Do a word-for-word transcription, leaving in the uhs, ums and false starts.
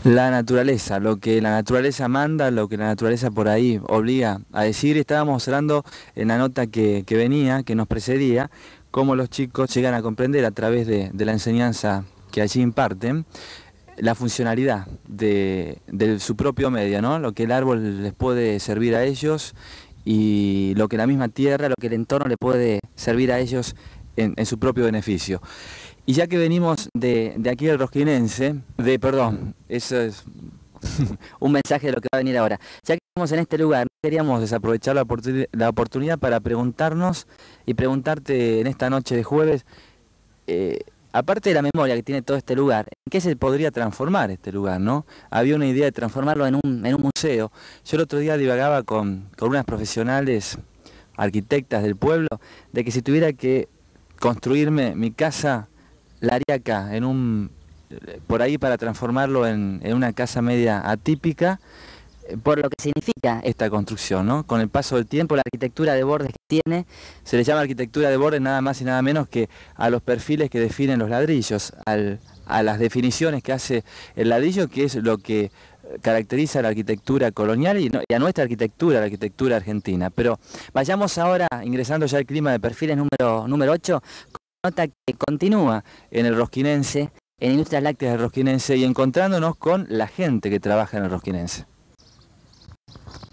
La naturaleza, lo que la naturaleza manda, lo que la naturaleza por ahí obliga a decir. Estábamos hablando en la nota que, que venía, que nos precedía, cómo los chicos llegan a comprender a través de, de la enseñanza que allí imparten la funcionalidad de, de su propio medio, ¿no? Lo que el árbol les puede servir a ellos y lo que la misma tierra, lo que el entorno le puede servir a ellos en, en su propio beneficio. Y ya que venimos de, de aquí del Rosquinense, de, perdón, eso es un mensaje de lo que va a venir ahora. Ya que estamos en este lugar, queríamos desaprovechar la, oportuni- la oportunidad para preguntarnos y preguntarte en esta noche de jueves, eh, aparte de la memoria que tiene todo este lugar, ¿en qué se podría transformar este lugar, no? Había una idea de transformarlo en un, en un museo. Yo el otro día divagaba con, con unas profesionales arquitectas del pueblo, de que si tuviera que construirme mi casa, la haría acá, en un, por ahí para transformarlo en, en una casa media atípica, eh, por lo que significa esta construcción, ¿no? Con el paso del tiempo, la arquitectura de bordes que tiene, se le llama arquitectura de bordes nada más y nada menos que a los perfiles que definen los ladrillos, al, a las definiciones que hace el ladrillo, que es lo que caracteriza la arquitectura colonial y, no, y a nuestra arquitectura, la arquitectura argentina. Pero vayamos ahora, ingresando ya al clima de perfiles número, número ocho, nota que continúa en el Rosquinense, en Industrias Lácteas del Rosquinense y encontrándonos con la gente que trabaja en el Rosquinense.